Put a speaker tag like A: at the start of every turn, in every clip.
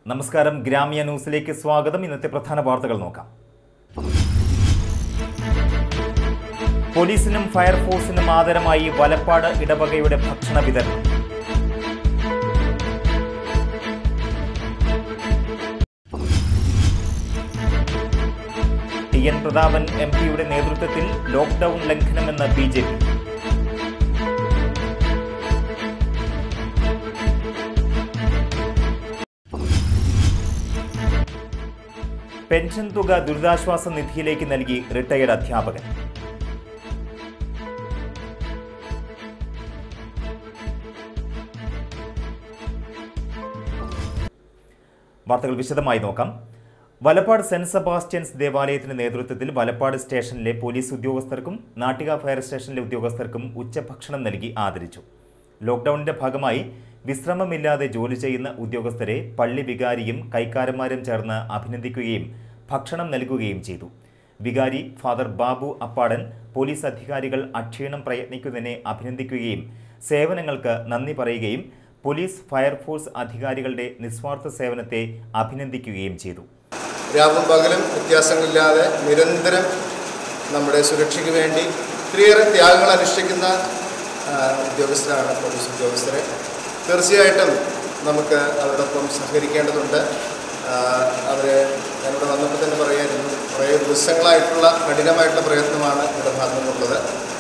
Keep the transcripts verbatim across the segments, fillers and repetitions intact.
A: നമസ്കാരം, ഗ്രാമീയ ന്യൂസിലേക്ക് സ്വാഗതം. ഇന്നത്തെ പ്രധാന വാർത്തകൾ നോക്കാം. പോലീസിനും ഫയർഫോഴ്സിനും ആദരമായി വലപ്പാട് ഇടവകയുടെ ഭക്ഷണ വിതരണം. ടി എൻ പ്രതാപൻ എം പിയുടെ നേതൃത്വത്തിൽ ലോക്ക്ഡൌൺ ലംഘനമെന്ന് ബി ജെ പി. പെൻഷൻ തുക ദുരിതാശ്വാസ നിധിയിലേക്ക് നൽകി റിട്ടയർഡ് അധ്യാപകൻ. വാർത്തകൾ വിശദമായി നോക്കാം. വലപ്പാട് സെന്റ് സെബാസ്റ്റ്യൻസ് ദേവാലയത്തിന്റെ നേതൃത്വത്തിൽ വലപ്പാട് സ്റ്റേഷനിലെ പോലീസ് ഉദ്യോഗസ്ഥർക്കും നാട്ടിക ഫയർ സ്റ്റേഷനിലെ ഉദ്യോഗസ്ഥർക്കും ഉച്ചഭക്ഷണം നൽകി ആദരിച്ചു. ലോക്ക്ഡൌണിന്റെ ഭാഗമായി വിശ്രമമില്ലാതെ ജോലി ചെയ്യുന്ന ഉദ്യോഗസ്ഥരെ പള്ളി വികാരിയും കൈക്കാരന്മാരും ചേർന്ന് അഭിനന്ദിക്കുകയും ഭക്ഷണം നൽകുകയും ചെയ്തു. വികാരി ഫാദർ ബാബു അപ്പാടൻ പോലീസ് അധികാരികൾ അക്ഷീണം പ്രയത്നിക്കുന്നതിനെ അഭിനന്ദിക്കുകയും സേവനങ്ങൾക്ക് നന്ദി പറയുകയും പോലീസ് ഫയർഫോഴ്സ് അധികാരികളുടെ നിസ്വാർത്ഥ സേവനത്തെ അഭിനന്ദിക്കുകയും ചെയ്തു.
B: രാവും പകലും വ്യത്യാസങ്ങളില്ലാതെ നിരന്തരം നമ്മുടെ സുരക്ഷയ്ക്ക് വേണ്ടി ഒത്തിരിയേറെ ത്യാഗങ്ങൾ അനുഷ്ഠിക്കുന്ന ഉദ്യോഗസ്ഥരാണ് പോലീസ് ഉദ്യോഗസ്ഥരെ. തീർച്ചയായിട്ടും നമുക്ക് അവരോടൊപ്പം സഹകരിക്കേണ്ടതുണ്ട്. അവർ ഞാനിവിടെ വന്നപ്പോൾ തന്നെ പറയായിരുന്നു, കുറേ ദിവസങ്ങളായിട്ടുള്ള കഠിനമായിട്ടുള്ള പ്രയത്നമാണ് ഇവിടെ ഭാഗത്തു നിന്നുള്ളത്.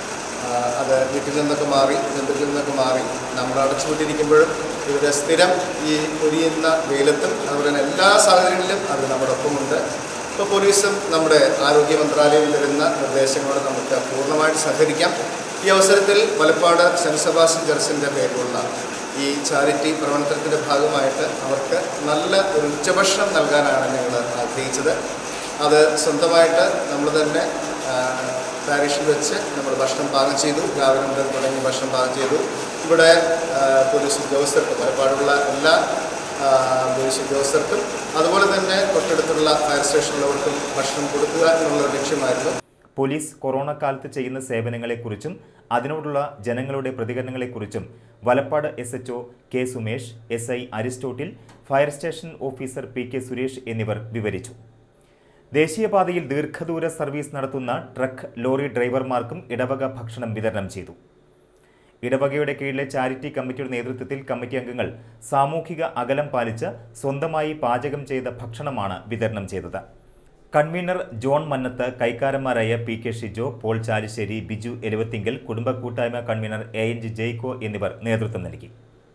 B: അത് വീട്ടിൽ നിന്നൊക്കെ മാറി ബന്ധുക്കളിൽ നിന്നൊക്കെ മാറി നമ്മൾ അടച്ചുവിട്ടിരിക്കുമ്പോഴും ഇവരുടെ സ്ഥിരം ഈ പൊരിയുന്ന വെയിലത്തും അതുപോലെ തന്നെ എല്ലാ സാഹചര്യങ്ങളിലും അവർ നമ്മുടെ ഒപ്പമുണ്ട്. ഇപ്പോൾ പോലീസും നമ്മുടെ ആരോഗ്യ മന്ത്രാലയം തരുന്ന നിർദ്ദേശങ്ങളോട് നമുക്ക് പൂർണ്ണമായിട്ട് സഹകരിക്കാം. ഈ അവസരത്തിൽ വലപ്പാട് സെൻറ്റ് സെബാസ്റ്റ്യൻ ചർച്ചിൻ്റെ പേരിലുള്ള ഈ ചാരിറ്റി പ്രവർത്തനത്തിൻ്റെ ഭാഗമായിട്ട് അവർക്ക് നല്ല ഒരു ഉച്ചഭക്ഷണം നൽകാനാണ് ഞങ്ങൾ ആഗ്രഹിച്ചത്. അത് സ്വന്തമായിട്ട് നമ്മൾ തന്നെ പാരിഷിൽ വെച്ച് നമ്മൾ ഭക്ഷണം പാകം ചെയ്തു. രാവിലെ മുതൽ തുടങ്ങി ഭക്ഷണം പാകം ചെയ്തു. ഇവിടെ പോലീസ് ഉദ്യോഗസ്ഥർക്ക് വലപ്പാടുള്ള എല്ലാ പോലീസ് ഉദ്യോഗസ്ഥർക്കും അതുപോലെ തന്നെ തൊട്ടടുത്തുള്ള ഫയർ സ്റ്റേഷനിലുള്ളവർക്കും ഭക്ഷണം കൊടുക്കുക എന്നുള്ള ലക്ഷ്യമായിരുന്നു.
A: പോലീസ് കൊറോണ കാലത്ത് ചെയ്യുന്ന സേവനങ്ങളെക്കുറിച്ചും അതിനോടുള്ള ജനങ്ങളുടെ പ്രതികരണങ്ങളെക്കുറിച്ചും Valappad S H O K Sumesh, S I Aristotle, fire station officer P K Suresh എന്നിവർ വിവരിച്ചു. ദേശീയപാതയിൽ ദീർഘദൂര സർവീസ് നടത്തുന്ന ട്രക്ക് ലോറി ഡ്രൈവർമാർക്കും ഇടവക ഭക്ഷണം വിതരണം ചെയ്തു. ഇടവകയുടെ കീഴിലെ ചാരിറ്റി കമ്മിറ്റിയുടെ നേതൃത്വത്തിൽ കമ്മിറ്റി അംഗങ്ങൾ സാമൂഹിക അകലം പാലിച്ച് സ്വന്തമായി പാചകം ചെയ്ത ഭക്ഷണമാണ് വിതരണം ചെയ്തത്. കൺവീനർ ജോൺ മന്നത്ത്, കൈക്കാരന്മാരായ P K Shijo, Paul Chalissery, Biju Eluvathingal, കുടുംബ കൂട്ടായ്മ convener A N G Jaico എന്നിവർ നേതൃത്വം നൽകി.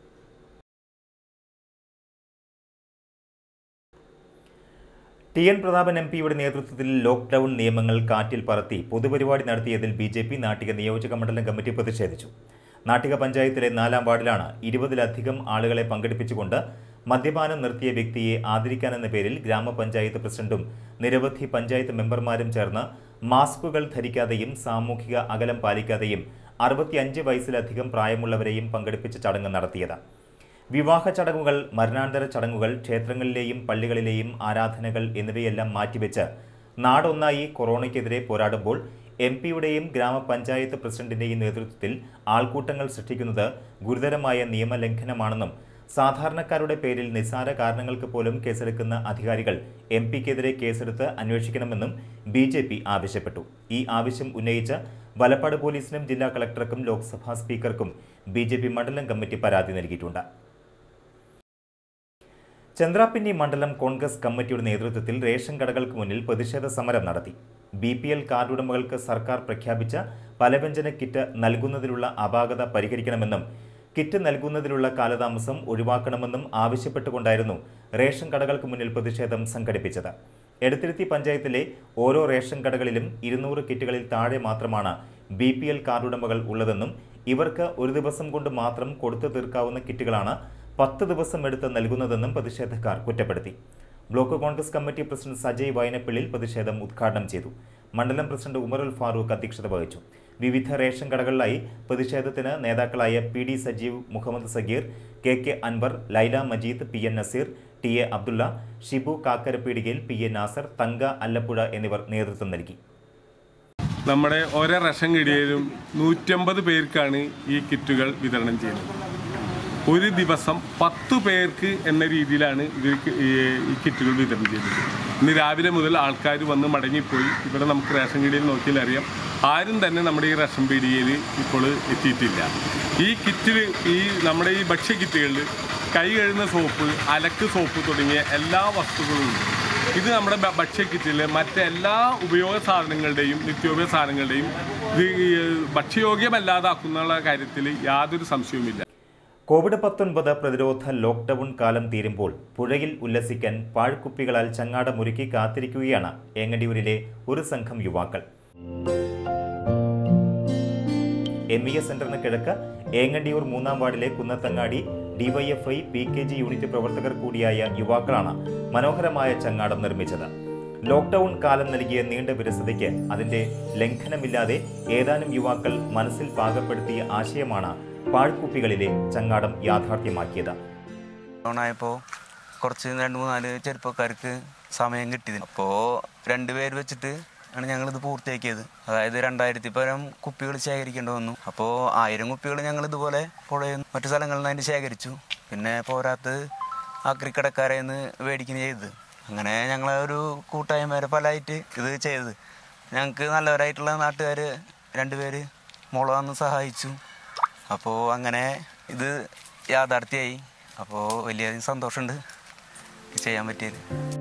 A: ടി എൻ പ്രതാപൻ എം പിയുടെ നേതൃത്വത്തിൽ ലോക്ക്ഡൌൺ നിയമങ്ങൾ കാറ്റിൽ പറത്തി പൊതുപരിപാടി നടത്തിയതിൽ ബി ജെ പി നാട്ടിക നിയോജക മണ്ഡലം കമ്മിറ്റി പ്രതിഷേധിച്ചു. നാട്ടിക പഞ്ചായത്തിലെ നാലാം വാർഡിലാണ് ഇരുപതിലധികം ആളുകളെ പങ്കെടുപ്പിച്ചുകൊണ്ട് മദ്യപാനം നിർത്തിയ വ്യക്തിയെ ആദരിക്കാനെന്ന പേരിൽ ഗ്രാമപഞ്ചായത്ത് പ്രസിഡന്റും നിരവധി പഞ്ചായത്ത് മെമ്പർമാരും ചേർന്ന് മാസ്കുകൾ ധരിക്കാതെയും സാമൂഹിക അകലം പാലിക്കാതെയും അറുപത്തിയഞ്ച് വയസ്സിലധികം പ്രായമുള്ളവരെയും പങ്കെടുപ്പിച്ച ചടങ്ങ് നടത്തിയത്. വിവാഹ ചടങ്ങുകൾ, മരണാനന്തര ചടങ്ങുകൾ, ക്ഷേത്രങ്ങളിലെയും പള്ളികളിലെയും ആരാധനകൾ എന്നിവയെല്ലാം മാറ്റിവെച്ച് നാടൊന്നായി കൊറോണയ്ക്കെതിരെ പോരാടുമ്പോൾ എം പിയുടെയും ഗ്രാമപഞ്ചായത്ത് പ്രസിഡന്റിന്റെയും നേതൃത്വത്തിൽ ആൾക്കൂട്ടങ്ങൾ സൃഷ്ടിക്കുന്നത് ഗുരുതരമായ നിയമലംഘനമാണെന്നും സാധാരണക്കാരുടെ പേരിൽ നിസ്സാര കാരണങ്ങൾക്ക് പോലും കേസെടുക്കുന്ന അധികാരികൾ എം പിക്കെതിരെ കേസെടുത്ത് അന്വേഷിക്കണമെന്നും ബി ജെ പി ആവശ്യപ്പെട്ടു. ഈ ആവശ്യം ഉന്നയിച്ച് വലപ്പാട് പോലീസിനും ജില്ലാ കളക്ടർക്കും ലോക്സഭാ സ്പീക്കർക്കും ബി ജെ പി മണ്ഡലം കമ്മിറ്റി പരാതി നൽകിയിട്ടുണ്ട്. ചന്ദ്രാപിന്നി മണ്ഡലം കോൺഗ്രസ് കമ്മിറ്റിയുടെ നേതൃത്വത്തിൽ റേഷൻ കടകൾക്ക് മുന്നിൽ പ്രതിഷേധ സമരം നടത്തി. ബി പി എൽ കാർഡുടമകൾക്ക് സർക്കാർ പ്രഖ്യാപിച്ച പലവ്യഞ്ജന കിറ്റ് നൽകുന്നതിലുള്ള അപാകത പരിഹരിക്കണമെന്നും കിറ്റ് നൽകുന്നതിലുള്ള കാലതാമസം ഒഴിവാക്കണമെന്നും ആവശ്യപ്പെട്ടുകൊണ്ടായിരുന്നു റേഷൻ കടകൾക്ക് മുന്നിൽ പ്രതിഷേധം സംഘടിപ്പിച്ചത്. എടത്തിരുത്തി പഞ്ചായത്തിലെ ഓരോ റേഷൻ കടകളിലും ഇരുന്നൂറ് കിറ്റുകളിൽ താഴെ മാത്രമാണ് ബി പി എൽ കാർഡുടമകൾ ഉള്ളതെന്നും ഇവർക്ക് ഒരു ദിവസം കൊണ്ട് മാത്രം കൊടുത്തു തീർക്കാവുന്ന കിറ്റുകളാണ് പത്ത് ദിവസം എടുത്ത് നൽകുന്നതെന്നും പ്രതിഷേധക്കാർ കുറ്റപ്പെടുത്തി. Block Congress committee president Sajay Vayanappillil പ്രതിഷേധം ഉദ്ഘാടനം ചെയ്തു. മണ്ഡലം പ്രസിഡന്റ് ഉമറുൽ ഫാറൂഖ് അധ്യക്ഷത വഹിച്ചു. വിവിധ റേഷൻ കടകളിലായി പ്രതിഷേധത്തിന് നേതാക്കളായ P D Sajeev, Muhammad Sageer, K K Anwar, Laila Majeed, P N Naseer, T A Abdulla, Shibu Kakkarappeedikayil, P A Nasar, Thanka Allappuzha എന്നിവർ നേതൃത്വം നൽകി.
C: നമ്മുടെ ഓരോ റേഷൻ കടയിലും നൂറ്റമ്പത് പേർക്കാണ് ഈ കിറ്റുകൾ വിതരണം ചെയ്യുന്നത്. ഒരു ദിവസം പത്ത് പേർക്ക് എന്ന രീതിയിലാണ് ഇതിൽ ഈ കിറ്റുകൾ വിതരണം ചെയ്തത്. ഇന്ന് രാവിലെ മുതൽ ആൾക്കാർ വന്ന് മടങ്ങിപ്പോയി. ഇവിടെ നമുക്ക് റേഷൻ പീടികയിൽ നോക്കിയാൽ അറിയാം, ആരും തന്നെ നമ്മുടെ ഈ റേഷൻ പീടികയിൽ ഇപ്പോൾ എത്തിയിട്ടില്ല. ഈ കിറ്റിൽ ഈ നമ്മുടെ ഈ ഭക്ഷ്യ കിറ്റുകളിൽ കൈ കഴുകുന്ന സോപ്പ്, അലക്ക് സോപ്പ് തുടങ്ങിയ എല്ലാ വസ്തുക്കളും ഉണ്ട്. ഇത് നമ്മുടെ ഭക്ഷ്യ കിറ്റിലെ മറ്റെല്ലാ ഉപയോഗ സാധനങ്ങളുടെയും നിത്യോപയോഗ സാധനങ്ങളുടെയും ഇത് ഭക്ഷ്യയോഗ്യമല്ലാതാക്കുന്ന കാര്യത്തിൽ യാതൊരു സംശയവുമില്ല.
A: കോവിഡ് പത്തൊൻപത് പ്രതിരോധ ലോക്ക്ഡൌൺ കാലം തീരുമ്പോൾ പുഴയിൽ ഉല്ലസിക്കാൻ പാഴ്ക്കുപ്പികളാൽ ചങ്ങാടം ഒരുക്കി കാത്തിരിക്കുകയാണ് ഏങ്ങണ്ടിയൂരിലെ ഒരു സംഘം യുവാക്കൾ. എം ഇ എസ് സെന്ററിന് കിഴക്ക് ഏങ്ങണ്ടിയൂർ മൂന്നാം വാർഡിലെ Kunnathangadi DYFI P K G unit പ്രവർത്തകർ കൂടിയായ യുവാക്കളാണ് മനോഹരമായ ചങ്ങാടം നിർമ്മിച്ചത്. ലോക്ക്ഡൌൺ കാലം നൽകിയ നീണ്ട വിരസതയ്ക്ക് അതിന്റെ ലംഘനമില്ലാതെ ഏതാനും യുവാക്കൾ മനസ്സിൽ പാകപ്പെടുത്തിയ ആശയമാണ് പാഴ്ക്കുപ്പികളിലെ ചങ്ങാടം യാഥാർത്ഥ്യമാക്കിയത്.
D: ലോണായപ്പോൾ കുറച്ച് രണ്ട് മൂന്നാല് ചെറുപ്പക്കാർക്ക് സമയം കിട്ടിയത്. അപ്പോൾ രണ്ടുപേര് വെച്ചിട്ട് ആണ് ഞങ്ങളിത് പൂർത്തിയാക്കിയത്. അതായത് രണ്ടായിരത്തി പരം കുപ്പികൾ ശേഖരിക്കേണ്ടി വന്നു. അപ്പോൾ ആയിരം കുപ്പികൾ ഞങ്ങൾ ഇതുപോലെ പുഴയിൽ മറ്റു സ്ഥലങ്ങളിൽ നിന്ന് അതിന് ശേഖരിച്ചു. പിന്നെ പോരാത്ത് ആക്രിക്കടക്കാരെ നിന്ന് മേടിക്കുന്ന ചെയ്തത്. അങ്ങനെ ഞങ്ങളെ ഒരു കൂട്ടായ്മ പലതായിട്ട് ഇത് ചെയ്തത്. ഞങ്ങൾക്ക് നല്ലവരായിട്ടുള്ള നാട്ടുകാർ രണ്ടുപേര് മുള വന്ന് സഹായിച്ചു. അപ്പോൾ അങ്ങനെ ഇത് യാഥാർത്ഥ്യമായി. അപ്പോൾ വലിയധികം സന്തോഷമുണ്ട് ചെയ്യാൻ പറ്റിയത്.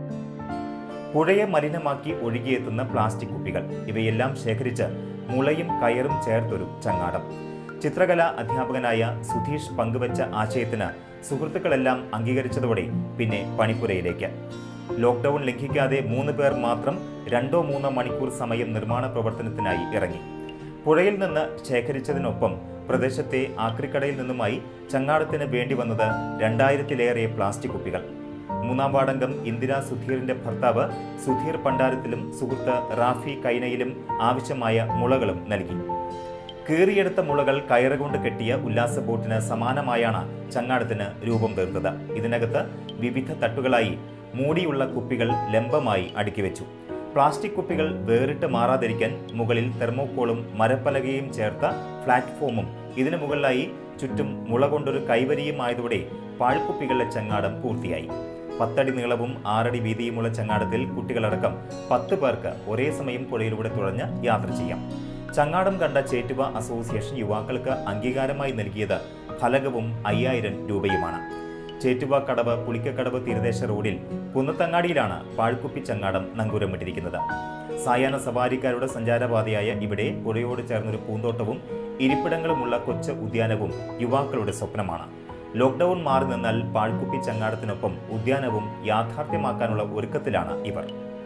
A: പുഴയെ മലിനമാക്കി ഒഴുകിയെത്തുന്ന പ്ലാസ്റ്റിക് കുപ്പികൾ ഇവയെല്ലാം ശേഖരിച്ച് മുളയും കയറും ചേർത്തൊരു ചങ്ങാടം. ചിത്രകലാ അധ്യാപകനായ സുധീഷ് പങ്കുവച്ച ആശയത്തിന് സുഹൃത്തുക്കളെല്ലാം അംഗീകരിച്ചതോടെ പിന്നെ പണിപ്പുരയിലേക്ക്. ലോക്ക്ഡൌൺ ലംഘിക്കാതെ മൂന്ന് പേർ മാത്രം രണ്ടോ മൂന്നോ മണിക്കൂർ സമയം നിർമ്മാണ പ്രവർത്തനത്തിനായി ഇറങ്ങി. പുഴയിൽ നിന്ന് ശേഖരിച്ചതിനൊപ്പം പ്രദേശത്തെ ആക്രിക്കടയിൽ നിന്നുമായി ചങ്ങാടത്തിന് വേണ്ടി വന്നത് രണ്ടായിരത്തിലേറെ പ്ലാസ്റ്റിക് കുപ്പികൾ. മൂന്നാം വാർഡംഗം ഇന്ദിര സുധീറിന്റെ ഭർത്താവ് സുധീർ പണ്ടാരത്തിലും സുഹൃത്ത് റാഫി കൈനയിലും ആവശ്യമായ മുളകളും നൽകി. കീറിയെടുത്ത മുളകൾ കയറുകൊണ്ട് കെട്ടിയ ഉല്ലാസ ബോട്ടിന് സമാനമായാണ് ചങ്ങാടത്തിന് രൂപം തീർത്തത്. ഇതിനകത്ത് വിവിധ തട്ടുകളായി മൂടിയുള്ള കുപ്പികൾ ലംബമായി അടുക്കി വെച്ചു. പ്ലാസ്റ്റിക് കുപ്പികൾ വേറിട്ട് മാറാതിരിക്കാൻ മുകളിൽ തെർമോക്കോളും മരപ്പലകയും ചേർത്ത പ്ലാറ്റ്ഫോമും ഇതിനു മുകളിലായി ചുറ്റും മുള കൊണ്ടൊരു കൈവരിയും ആയതോടെ പാഴ്ക്കുപ്പികളുടെ ചങ്ങാടം പൂർത്തിയായി. പത്തടി നീളവും ആറടി വീതിയുമുള്ള ചങ്ങാടത്തിൽ കുട്ടികളടക്കം പത്ത് പേർക്ക് ഒരേ സമയം പുഴയിലൂടെ തുഴഞ്ഞ് യാത്ര ചെയ്യാം. ചങ്ങാടം കണ്ട ചേറ്റുവ അസോസിയേഷൻ യുവാക്കൾക്ക് അംഗീകാരമായി നൽകിയത് ഫലകവും അയ്യായിരം രൂപയുമാണ്. ചേറ്റുവ കടവ് പുളിക്കക്കടവ് തീരദേശ റോഡിൽ കുന്നത്തങ്ങാടിയിലാണ് പാഴ്ക്കുപ്പി ചങ്ങാടം നങ്കൂരമിട്ടിരിക്കുന്നത്. സായാഹ്ന സവാരിക്കാരുടെ സഞ്ചാരപാതയായ ഇവിടെ പുഴയോട് ചേർന്നൊരു പൂന്തോട്ടവും ഇരിപ്പിടങ്ങളുമുള്ള കൊച്ചു ഉദ്യാനവും യുവാക്കളുടെ സ്വപ്നമാണ്. ലോക്ക്ഡൌൺ മാറി നിന്നാൽ പാഴ്ക്കുപ്പി ചങ്ങാടത്തിനൊപ്പം ഉദ്യാനവും യാഥാർത്ഥ്യമാക്കാനുള്ള ഒരുക്കത്തിലാണ് ഇവർ.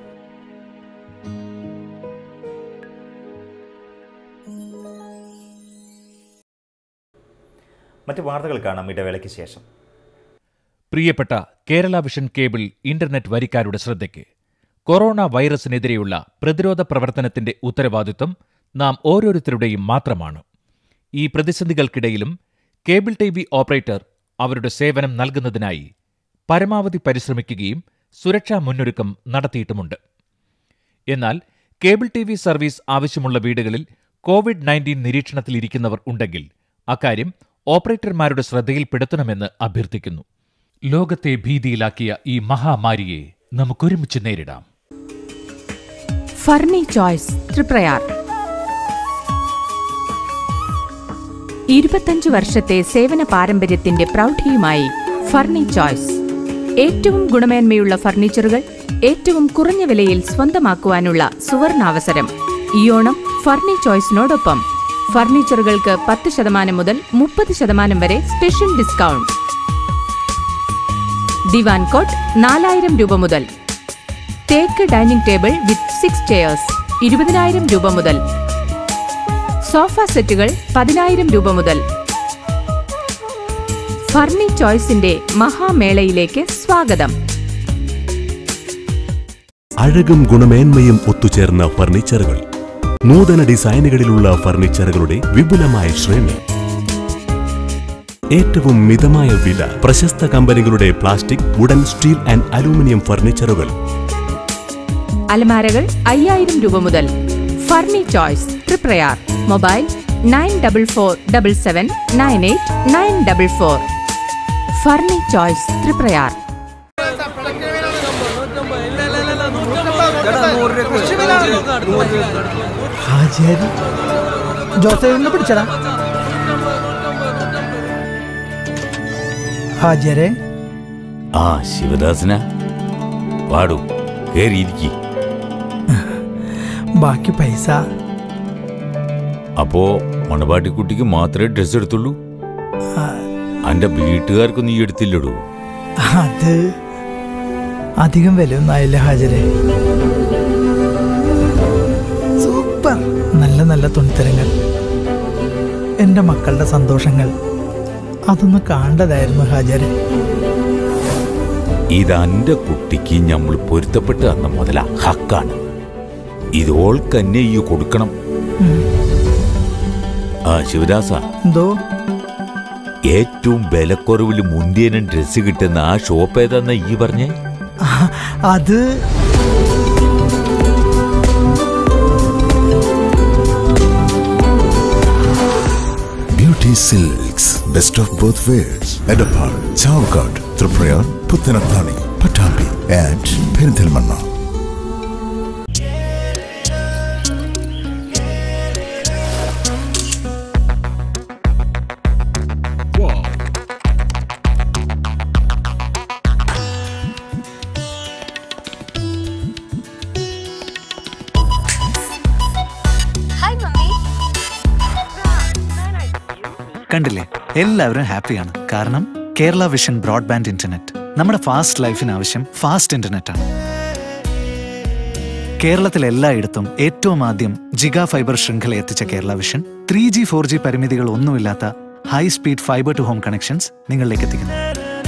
A: മറ്റു വാർത്തകൾ കാണാം ഇടവേളയ്ക്ക് ശേഷം.
E: പ്രിയപ്പെട്ട കേരള വിഷൻ കേബിൾ ഇന്റർനെറ്റ് വരിക്കാരുടെ ശ്രദ്ധയ്ക്ക്, കൊറോണ വൈറസിനെതിരെയുള്ള പ്രതിരോധ പ്രവർത്തനത്തിന്റെ ഉത്തരവാദിത്വം നാം ഓരോരുത്തരുടെയും മാത്രമാണ്. ഈ പ്രതിസന്ധികൾക്കിടയിലും കേബിൾ ടി വി ഓപ്പറേറ്റർ അവരുടെ സേവനം നൽകുന്നതിനായി പരമാവധി പരിശ്രമിക്കുകയും സുരക്ഷാ മുന്നൊരുക്കം നടത്തിയിട്ടുമുണ്ട്. എന്നാൽ കേബിൾ ടി വി സർവീസ് ആവശ്യമുള്ള വീടുകളിൽ കോവിഡ് നയൻറ്റീൻ നിരീക്ഷണത്തിലിരിക്കുന്നവർ ഉണ്ടെങ്കിൽ അക്കാര്യം ഓപ്പറേറ്റർമാരുടെ ശ്രദ്ധയിൽപ്പെടുത്തണമെന്ന് അഭ്യർത്ഥിക്കുന്നു. ലോകത്തെ ഭീതിയിലാക്കിയ ഈ മഹാമാരിയെ നമുക്കൊരുമിച്ച് നേരിടാം.
F: ഫർണി ചോയ്സ് തൃപ്രയാർ. ഇരുപത്തഞ്ച് വർഷത്തെ സേവന പാരമ്പര്യത്തിന്റെ പ്രൗഢിയുമായി ഫർണി ചോയ്സ്. ഏറ്റവും ഗുണമേന്മയുള്ള ഫർണിച്ചറുകൾ ഏറ്റവും കുറഞ്ഞ വിലയിൽ സ്വന്തമാക്കുവാനുള്ള സുവർണാവസരം. ഈ ഓണം ഫർണി ചോയ്സിനോടൊപ്പം ഫർണിച്ചറുകൾക്ക് പത്ത് ശതമാനം മുതൽ മുപ്പത് ശതമാനം വരെ സ്പെഷ്യൽ ഡിസ്കൗണ്ട്. ദിവാൻ കോട്ട് നാലായിരം രൂപ മുതൽ. തേക്ക് dining table with six chairs ഇരുപതിനായിരം രൂപ മുതൽ. സോഫ സെറ്റുകൾ പതിനായിരം രൂപ മുതൽ. ഫർണി ചോയ്സിന്റെ മഹാമേളയിലേക്ക് സ്വാഗതം.
G: അഴകും ഗുണമേന്മയും ഒത്തുചേർന്ന ഫർണിച്ചറുകൾ, നൂതന ഡിസൈനുകളിലുള്ള ഫർണിച്ചറുകളുടെ വിപുലമായ ശ്രേണി, ഏറ്റവും മിതമായ വില, പ്രശസ്ത കമ്പനികളുടെ plastic, wooden, steel and aluminium ഫർണിച്ചറുകൾ.
F: അലമാരകൾ അയ്യായിരം രൂപ മുതൽ. Furni Choice Thriprayar. Mobile nine double four double seven nine eight nine double four. Furni Choice Thriprayar.
H: ജോസഫിനെ പിടിച്ചടാ. ഹാജരെ.
I: ആ ശിവദാസന പാടൂ, കേറിയിരിക്കി.
H: ബാക്കി പൈസ.
I: അപ്പോ മണവാട്ടിക്കുട്ടിക്ക് മാത്രമേ ഡ്രസ് എടുത്തുള്ളൂ? അന്റെ വീട്ടുകാർക്ക് നീ എടുത്തില്ലടൂ?
H: അത് അധികം വിലയൊന്നും ആയില്ല ഹാജരെ. സൂപ്പർ നല്ല നല്ല തുണിത്തരങ്ങൾ, എൻ്റെ മക്കളുടെ സന്തോഷങ്ങൾ, അതൊന്ന് കാണേണ്ടതായിരുന്നു ഹാജരെ.
I: ഇത് അന്റെ കുട്ടിക്ക് നമ്മൾ പൊരുത്തപ്പെട്ട് തന്ന മുതല ഹക്കാണ്. ഇതോൾക്കന്നെ ഈ കൊടുക്കണം. ആ ശിവദാസ,
H: എന്തോ
I: ഏറ്റവും വിലക്കുറവിൽ മുന്തിയനും ഡ്രസ് കിട്ടുന്ന ആ ഷോപ്പ് ഏതാന്ന ഈ പറഞ്ഞേ?
H: അത്
J: Beauty Silks, best of both worlds. Edapar, Chavkad, Tripurayar, Puttanathani, Patambi, and Perinthalmanna.
K: കണ്ടില്ലേ, എല്ലാവരും ഹാപ്പിയാണ്. കാരണം കേരള വിഷൻ ബ്രോഡ്ബാൻഡ് ഇന്റർനെറ്റ്. നമ്മുടെ ഫാസ്റ്റ് ലൈഫിന് ആവശ്യം ഫാസ്റ്റ് ഇന്റർനെറ്റ് ആണ്. കേരളത്തിൽ എല്ലായിടത്തും ഏറ്റവും ആദ്യം ജിഗാ ഫൈബർ ശൃംഖല എത്തിച്ച Kerala vision three G four G പരിമിതികൾ ഒന്നുമില്ലാത്ത high speed fibre to home connections നിങ്ങളിലേക്ക് എത്തിക്കുന്നു.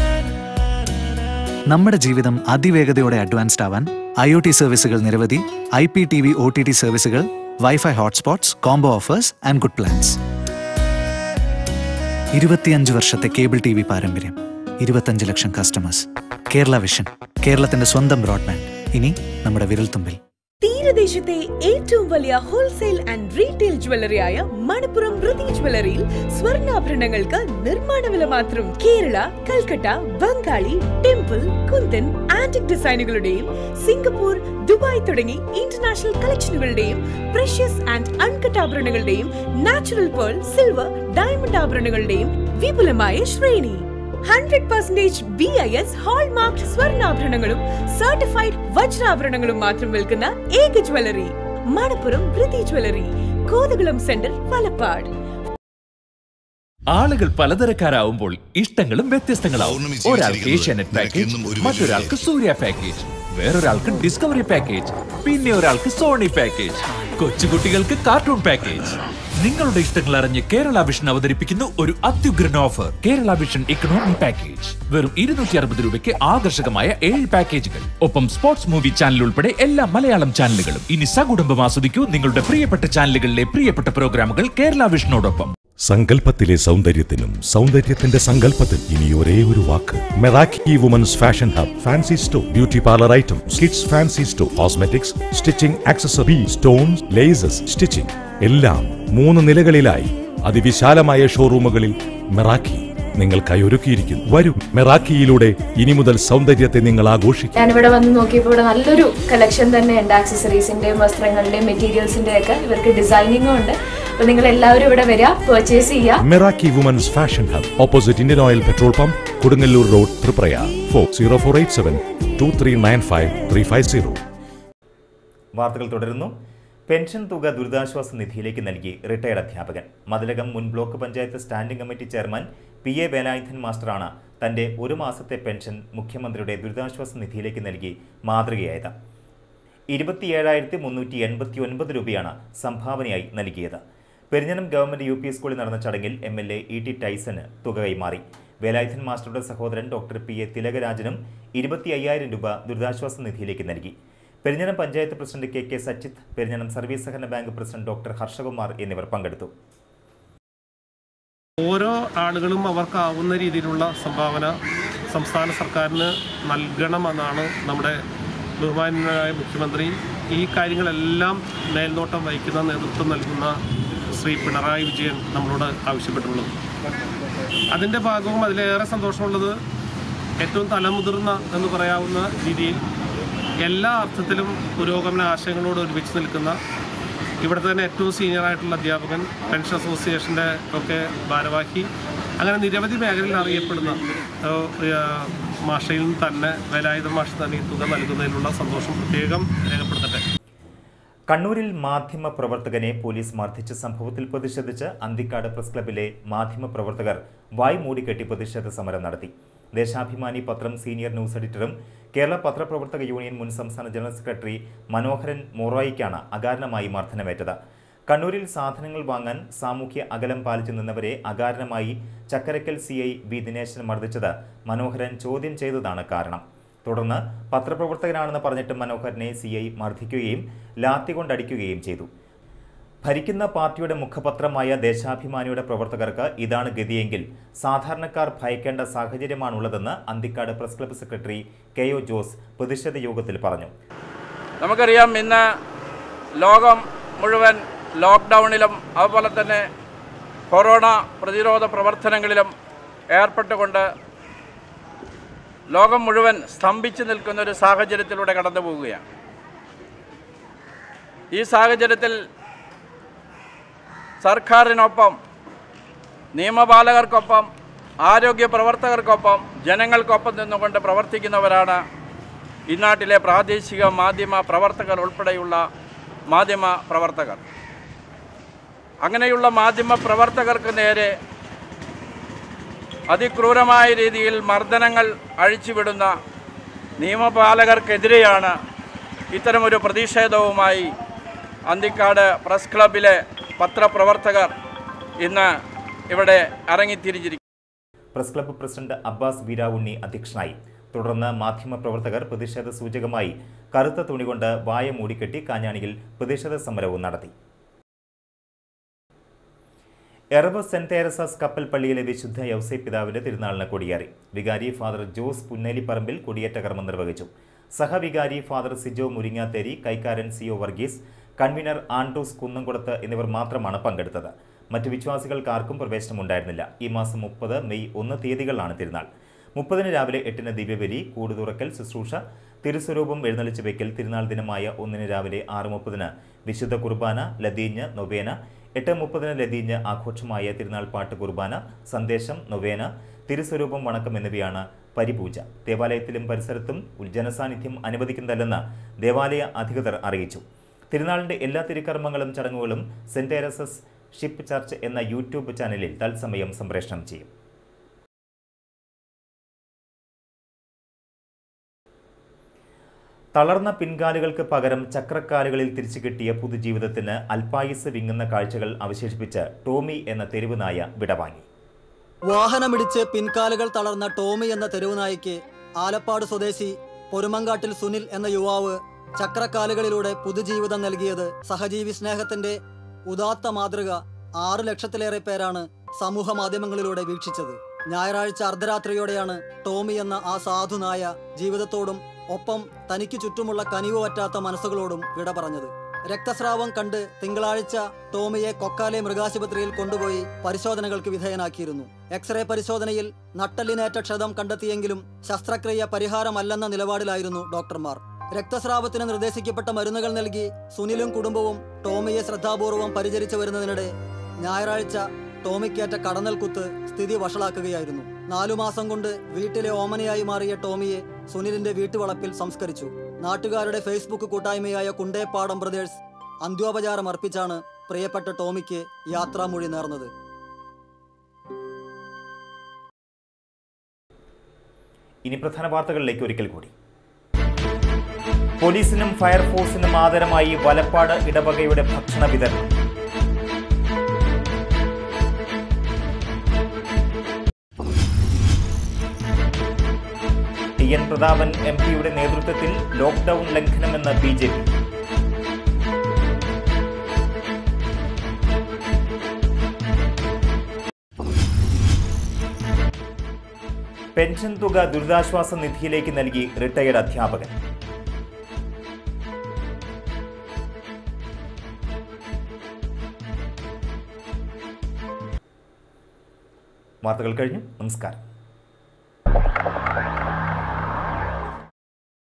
K: നമ്മുടെ ജീവിതം അതിവേഗതയോടെ അഡ്വാൻസ്ഡ് ആവാൻ ഐ ഒ ടി സർവീസുകൾ നിരവധി, I P T V O T T സർവീസുകൾ, wifi hotspots, combo offers and good plans. ഇരുപത്തിയഞ്ച് വർഷത്തെ കേബിൾ ടി വി പാരമ്പര്യം, ഇരുപത്തഞ്ച് ലക്ഷം കസ്റ്റമേഴ്സ്. കേരള വിഷൻ, കേരളത്തിന്റെ സ്വന്തം ബ്രോഡ്ബാൻഡ്, ഇനി നമ്മുടെ വിരൽത്തുമ്പിൽ.
L: തീരദേശത്തെ ഏറ്റവും വലിയ ഹോൾസെയിൽ ആൻഡ് റീറ്റെയിൽ ജ്വല്ലറിയായ മണപ്പുറം ധൃതി ജ്വല്ലറിയിൽ സ്വർണ്ണാഭരണങ്ങൾക്ക് നിർമ്മാണ വില മാത്രം. കേരള, കൽക്കട്ട, ബംഗാളി, ടെമ്പിൾ, കുന്തൻ, ആന്റിക് ഡിസൈനുകളുടെയും സിംഗപ്പൂർ, ദുബായ് തുടങ്ങി ഇന്റർനാഷണൽ കളക്ഷനുകളുടെയും പ്രഷ്യസ് ആൻഡ് അൺകട്ട് ആഭരണങ്ങളുടെയും നാച്ചുറൽ പേൾ, സിൽവർ, ഡയമണ്ട് ആഭരണങ്ങളുടെയും വിപുലമായ ശ്രേണി. Hundred percentage B I S hallmark സ്വർണ്ണാഭരണങ്ങളും സർട്ടിഫൈഡ് വജ്രാഭരണങ്ങളും മാത്രം വിൽക്കുന്ന ഏക ജ്വല്ലറി മണപ്പുറം ധൃതി ജ്വല്ലറി, കോതകുളം സെന്റർ, പാലക്കാട്.
E: ആളുകൾ പലതരക്കാരാവുമ്പോൾ ഇഷ്ടങ്ങളും വ്യത്യസ്തങ്ങളാവും. ഒരാൾക്ക് ഏഷ്യാനെറ്റ് പാക്കേജ്, മറ്റൊരാൾക്ക് സൂര്യ പാക്കേജ്, വേറൊരാൾക്ക് ഡിസ്കവറി പാക്കേജ്, പിന്നെ ഒരാൾക്ക് സോണി പാക്കേജ്, കൊച്ചുകുട്ടികൾക്ക് കാർട്ടൂൺ പാക്കേജ്. നിങ്ങളുടെ ഇഷ്ടങ്ങൾ അറിഞ്ഞ് കേരള വിഷൻ അവതരിപ്പിക്കുന്നു ഒരു അത്യുഗ്രൻ offer. Kerala vision economy package വെറും ഇരുന്നൂറ്റി അറുപത് രൂപയ്ക്ക് ആകർഷകമായ ഏഴ് പാക്കേജുകൾ. ഒപ്പം സ്പോർട്സ് മൂവി ചാനൽ ഉൾപ്പെടെ എല്ലാ മലയാളം ചാനലുകളും. ഇനി സകുടുംബം ആസ്വദിക്കൂ നിങ്ങളുടെ പ്രിയപ്പെട്ട ചാനലുകളിലെ പ്രിയപ്പെട്ട പ്രോഗ്രാമുകൾ കേരള വിഷനോടൊപ്പം.
G: സങ്കല്പത്തിലെ സൗന്ദര്യത്തിനും സൗന്ദര്യത്തിന്റെ സങ്കല്പത്തിൽ ഇനി ഒരേ ഒരു വാക്ക്. Meraki women's fashion hub, fancy store, beauty parlour items, kids fancy store, cosmetics, stitching, accessory, stones, laces, stitching എല്ലാം മൂന്ന് നിലകളിലായി അതിവിശാലമായ ഷോറൂമുകളിൽ മെറാക്കി നിങ്ങൾക്കായി ഒരുക്കിയിരിക്കുന്നു. വരൂ, മെറാക്കിയിലൂടെ ഇനി മുതൽ സൗന്ദര്യത്തെ നിങ്ങൾ ആഘോഷിക്കും.
M: ഞാനിവിടെ വന്ന് നോക്കിയപ്പോൾ ഇവിടെ നല്ലൊരു കളക്ഷൻ തന്നെ ഉണ്ട്. ആക്സസറീസിന്റെയും വസ്ത്രങ്ങളുടെയും മെറ്റീരിയൽസിന്റെയും ഒക്കെ ഇവർക്ക് ഡിസൈനിങ്ങും ഉണ്ട്. അപ്പൊ നിങ്ങൾ എല്ലാവരും ഇവിടെ വരിക, പർച്ചേസ് ചെയ്യുക.
G: Meraki women's fashion hub, opposite Indian Oil petrol pump, Kodungallur road, Thriprayar. Four zero four eight seven two three nine five three five zero.
A: വാർത്തകൾ തുടരുന്നു. പെൻഷൻ തുക ദുരിതാശ്വാസ നിധിയിലേക്ക് നൽകി റിട്ടയർഡ് അധ്യാപകൻ. മതിലകം മുൻ block panchayat standing committee chairman P A Velayudhan മാസ്റ്ററാണ് തന്റെ ഒരു മാസത്തെ പെൻഷൻ മുഖ്യമന്ത്രിയുടെ ദുരിതാശ്വാസ നിധിയിലേക്ക് നൽകി മാതൃകയായത്. ഇരുപത്തിയേഴായിരത്തി മുന്നൂറ്റി എൺപത്തി ഒൻപത് രൂപയാണ് സംഭാവനയായി നൽകിയത്. പെരിഞ്ഞനം ഗവൺമെന്റ് യു പി സ്കൂളിൽ നടന്ന ചടങ്ങിൽ M L A E T ടൈസന് തുക കൈമാറി. വേലായുധൻ മാസ്റ്ററുടെ സഹോദരൻ ഡോക്ടർ പി എ തിലകരാജനും ഇരുപത്തി അയ്യായിരം രൂപ ദുരിതാശ്വാസ നിധിയിലേക്ക് നൽകി. Perinjanam panchayat president K K Sachith, Perinjanam service സഹകരണ ബാങ്ക് പ്രസിഡന്റ് ഡോക്ടർ ഹർഷകുമാർ എന്നിവർ പങ്കെടുത്തു.
C: ഓരോ ആളുകളും അവർക്കാവുന്ന രീതിയിലുള്ള സംഭാവന സംസ്ഥാന സർക്കാരിന് നൽകണമെന്നാണ് നമ്മുടെ ബഹുമാന്യനായ മുഖ്യമന്ത്രി ഈ കാര്യങ്ങളെല്ലാം മേൽനോട്ടം വഹിക്കുന്ന നേതൃത്വം നൽകുന്ന ശ്രീ പിണറായി വിജയൻ നമ്മളോട് ആവശ്യപ്പെട്ടുള്ളത്. അതിൻ്റെ ഭാഗവും അതിലേറെ സന്തോഷമുള്ളത് ഏറ്റവും തലമുതിർന്ന എന്ന് പറയാവുന്ന രീതിയിൽ എല്ലാ അർത്ഥത്തിലും പുരോഗമന ആശയങ്ങളോട് ഒരുമിച്ച് നിൽക്കുന്ന ഇവിടുത്തെ തന്നെ ഏറ്റവും സീനിയർ ആയിട്ടുള്ള അധ്യാപകൻ, പെൻഷൻ അസോസിയേഷൻ്റെ ഒക്കെ ഭാരവാഹി, അങ്ങനെ നിരവധി മേഖലയിൽ അറിയപ്പെടുന്ന മാഷയിൽ തന്നെ വേലായുധ മാഷ് തന്നെ ഈ തുക നൽകുന്നതിനുള്ള സന്തോഷം പ്രത്യേകം രേഖപ്പെടുത്തട്ടെ.
A: കണ്ണൂരിൽ മാധ്യമ പ്രവർത്തകനെ പോലീസ് മർദ്ദിച്ച സംഭവത്തിൽ പ്രതിഷേധിച്ച് അന്തിക്കാട് പ്രസ് ക്ലബ്ബിലെ മാധ്യമ പ്രവർത്തകർ വായ് മൂടിക്കെട്ടി പ്രതിഷേധ സമരം നടത്തി. ദേശാഭിമാനി പത്രം സീനിയർ ന്യൂസ് എഡിറ്ററും കേരള പത്രപ്രവർത്തക യൂണിയൻ മുൻ സംസ്ഥാന ജനറൽ സെക്രട്ടറി മനോഹരൻ മൊറോയിക്കാണ് അകാരണമായി മർദ്ദനമേറ്റത്. കണ്ണൂരിൽ സാധനങ്ങൾ വാങ്ങാൻ സാമൂഹ്യ അകലം പാലിച്ചു നിന്നവരെ അകാരണമായി Chakkarakkal C I B Dineshan മർദ്ദിച്ചത് മനോഹരൻ ചോദ്യം ചെയ്തതാണ് കാരണം. തുടർന്ന് പത്രപ്രവർത്തകനാണെന്ന് പറഞ്ഞിട്ട് മനോഹരനെ സി ഐ മർദ്ദിക്കുകയും ലാത്തി കൊണ്ടടിക്കുകയും ചെയ്തു. ഭരിക്കുന്ന പാർട്ടിയുടെ മുഖപത്രമായ ദേശാഭിമാനിയുടെ പ്രവർത്തകർക്ക് ഇതാണ് ഗതിയെങ്കിൽ സാധാരണക്കാർ ഭയക്കേണ്ട സാഹചര്യമാണുള്ളതെന്ന് Anthikkad press club secretary K O Jose പ്രതിഷേധ യോഗത്തിൽ പറഞ്ഞു.
N: നമുക്കറിയാം, ഇന്ന് ലോകം മുഴുവൻ ലോക്ക്ഡൗണിലും അതുപോലെ തന്നെ കൊറോണ പ്രതിരോധ പ്രവർത്തനങ്ങളിലും ഏർപ്പെട്ടുകൊണ്ട് ലോകം മുഴുവൻ സ്തംഭിച്ചു നിൽക്കുന്ന ഒരു സാഹചര്യത്തിലൂടെ കടന്നു പോവുകയാണ്. ഈ സാഹചര്യത്തിൽ സർക്കാരിനൊപ്പം, നിയമപാലകർക്കൊപ്പം, ആരോഗ്യ പ്രവർത്തകർക്കൊപ്പം, ജനങ്ങൾക്കൊപ്പം നിന്നുകൊണ്ട് പ്രവർത്തിക്കുന്നവരാണ് ഈ നാട്ടിലെ പ്രാദേശിക മാധ്യമ പ്രവർത്തകർ ഉൾപ്പെടെയുള്ള മാധ്യമ പ്രവർത്തകർ. അങ്ങനെയുള്ള മാധ്യമ പ്രവർത്തകർക്ക് നേരെ അതിക്രൂരമായ രീതിയിൽ മർദ്ദനങ്ങൾ അഴിച്ചുവിടുന്ന നിയമപാലകർക്കെതിരെയാണ് ഇത്തരമൊരു പ്രതിഷേധവുമായി അന്തിക്കാട് പ്രസ് ക്ലബ്ബിലെ പത്രപ്രവർത്തകർ ഇന്ന് ഇവിടെ ഇറങ്ങിത്തിരിച്ചിരിക്കുന്നു.
A: Press club president Abbas Beeravunni അധ്യക്ഷനായി. തുടർന്ന് മാധ്യമപ്രവർത്തകർ പ്രതിഷേധ സൂചകമായി കറുത്ത തുണി കൊണ്ട് വായ മൂടിക്കെട്ടി കാഞ്ഞാണിയിൽ പ്രതിഷേധ സമരവും നടത്തി. എറവ് സെന്റ് തേരസാസ് കപ്പൽ പള്ളിയിലെ വിശുദ്ധ യൗസേ പിതാവിന്റെ തിരുനാളിന് കൊടിയേറി. വികാരി ഫാദർ ജോസ് പുന്നേലിപ്പറമ്പിൽ കൊടിയേറ്റ കർമ്മം നിർവഹിച്ചു. സഹവികാരി ഫാദർ സിജോ മുരിങ്ങാത്തേരി, കൈക്കാരൻ C O Varghese, convener Andrews Kunnamkulath എന്നിവർ മാത്രമാണ് പങ്കെടുത്തത്. മറ്റു വിശ്വാസികൾക്കാർക്കും പ്രവേശനമുണ്ടായിരുന്നില്ല. ഈ മാസം മുപ്പത് മെയ് ഒന്ന് തീയതികളിലാണ് തിരുനാൾ. മുപ്പതിന് രാവിലെ എട്ടിന് ദിവ്യബലി, കൂടുതുറക്കൽ ശുശ്രൂഷ, തിരുസ്വരൂപം എഴുന്നള്ളിച്ച് വയ്ക്കൽ, തിരുനാൾ ദിനമായ ഒന്നിന് രാവിലെ ആറ് മുപ്പതിന് വിശുദ്ധ കുർബാന, ലതീഞ്ഞ്, നൊവേന, എട്ട് മുപ്പതിന് ലതീഞ്ഞ് ആഘോഷമായ തിരുനാൾ പാട്ട് കുർബാന, സന്ദേശം, നൊവേന, തിരുസ്വരൂപം വണക്കം എന്നിവയാണ് പരിപൂജ. ദേവാലയത്തിലും പരിസരത്തും ജനസാന്നിധ്യം അനുവദിക്കുന്നതല്ലെന്ന് ദേവാലയ അധികൃതർ അറിയിച്ചു. തിരുനാളിന്റെ എല്ലാ തിരുക്കർമ്മങ്ങളും ചടങ്ങുകളും സെന്റ് തേരസസ് ഷിപ്പ് ചർച്ച് എന്ന യൂട്യൂബ് ചാനലിൽ തത്സമയം സംപ്രേഷണം ചെയ്യും. തളർന്ന പിൻകാലുകൾക്ക് പകരം ചക്രക്കാലുകളിൽ തിരിച്ചു കിട്ടിയ പുതുജീവിതത്തിന് അൽപായുസ് വിങ്ങുന്ന കാഴ്ചകൾ അവശേഷിപ്പിച്ച് ടോമി എന്ന തെരുവുനായ വിടവാങ്ങി.
O: വാഹനമിടിച്ച് പിൻകാലുകൾ തളർന്ന ടോമി എന്ന തെരുവുനായ്ക്ക് ആലപ്പാട് സ്വദേശി പൊരുമങ്കാട്ടിൽ സുനിൽ എന്ന യുവാവ് ചക്രക്കാലുകളിലൂടെ പുതുജീവിതം നൽകിയത് സഹജീവി സ്നേഹത്തിന്റെ ഉദാത്ത മാതൃക ആറ് ലക്ഷത്തിലേറെ പേരാണ് സമൂഹ മാധ്യമങ്ങളിലൂടെ വീക്ഷിച്ചത്. ഞായറാഴ്ച അർദ്ധരാത്രിയോടെയാണ് ടോമി എന്ന ആ സാധുനായ ജീവിതത്തോടും ഒപ്പം തനിക്ക് ചുറ്റുമുള്ള കനിവ് പറ്റാത്ത മനസ്സുകളോടും വിട പറഞ്ഞത്. രക്തസ്രാവം കണ്ട് തിങ്കളാഴ്ച ടോമിയെ കൊക്കാലെ മൃഗാശുപത്രിയിൽ കൊണ്ടുപോയി പരിശോധനകൾക്ക് വിധേയനാക്കിയിരുന്നു. എക്സ്റേ പരിശോധനയിൽ നട്ടെല്ലിനേറ്റ ക്ഷതം കണ്ടെത്തിയെങ്കിലും ശസ്ത്രക്രിയ പരിഹാരമല്ലെന്ന നിലപാടിലായിരുന്നു ഡോക്ടർമാർ. രക്തസ്രാവത്തിന് നിർദ്ദേശിക്കപ്പെട്ട മരുന്നുകൾ നൽകി സുനിലും കുടുംബവും ടോമിയെ ശ്രദ്ധാപൂർവം പരിചരിച്ചു വരുന്നതിനിടെ ഞായറാഴ്ച ടോമിക്കേറ്റ കടന്നൽ കുത്ത് സ്ഥിതി വഷളാക്കുകയായിരുന്നു. നാലു മാസം കൊണ്ട് വീട്ടിലെ ഓമനയായി മാറിയ ടോമിയെ സുനിലിന്റെ വീട്ടുവളപ്പിൽ സംസ്കരിച്ചു. നാട്ടുകാരുടെ ഫേസ്ബുക്ക് കൂട്ടായ്മയായ കുണ്ടേപ്പാടം ബ്രദേഴ്സ് അന്ത്യോപചാരം അർപ്പിച്ചാണ് പ്രിയപ്പെട്ട ടോമിക്ക് യാത്രാമൊഴി നേർന്നത്.
A: ഇനി പ്രധാന വാർത്തകളിലേക്ക് ഒരിക്കൽ കൂടി. പോലീസിനും ഫയർഫോഴ്സിനും ആദരമായി വലപ്പാട് ഇടവകയുടെ ഭക്ഷണ വിതരണം. ടി എൻ പ്രതാപൻ എം പിയുടെ നേതൃത്വത്തിൽ ലോക്ക്ഡൌൺ ലംഘനമെന്ന് ബി ജെ പി. പെൻഷൻ തുക ദുരിതാശ്വാസ നിധിയിലേക്ക് നൽകി റിട്ടയർഡ് അധ്യാപകൻ. വാർത്തകൾ കഴിഞ്ഞു. നമസ്കാരം.